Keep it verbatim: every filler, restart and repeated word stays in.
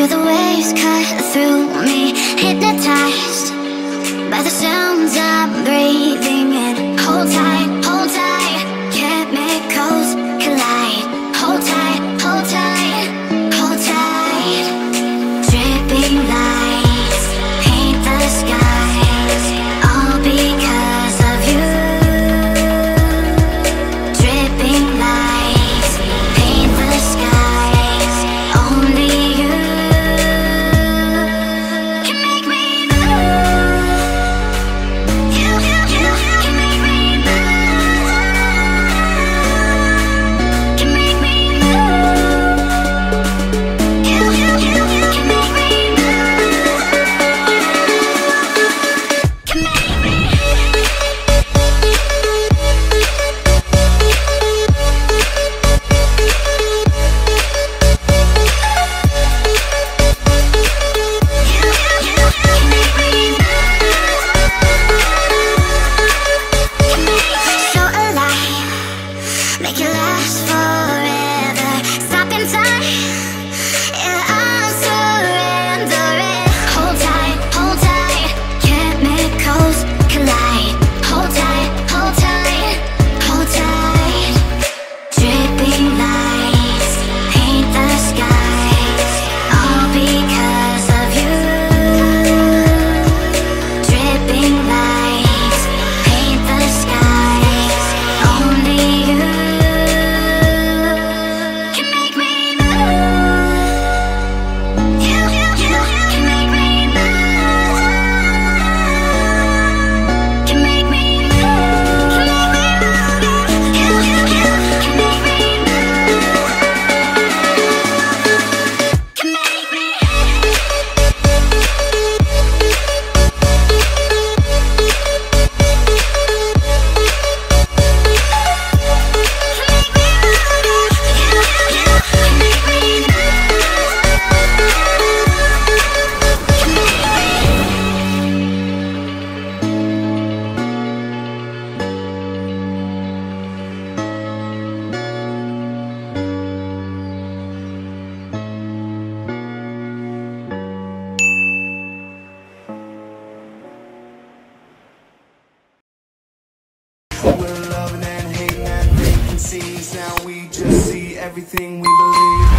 Feel the waves cut through me, hypnotized by the sounds I'm breathing in. Hold tight, hold tight, chemicals collide. Hold tight, hold tight, hold tight. Dripping lights paint the skies, all because of you. Dripping lights paint the skies, only you can make me move. You, you, you can make me move. Can make me move. You, you, you can make me move. Can make me. So alive, make it last forever. Stop in time, yeah, I'm surrendering. Hold tight, hold tight, chemicals collide. Hold tight, hold tight, hold tight. Dripping lights paint the skies, all because of you. Dripping lights paint the skies, only you can make me move. You, you, you can make me move. Can make me move. Can make me move. You, you, you can make me move. Can make me. We're loving and hating at vacancies. Now we just see everything we believe.